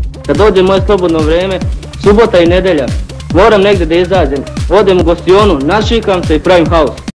Kad dođe moje slobodno vrijeme, subota i nedjelja, moram negdje da izađem, odem u gostionu, našikam se i pravim haos.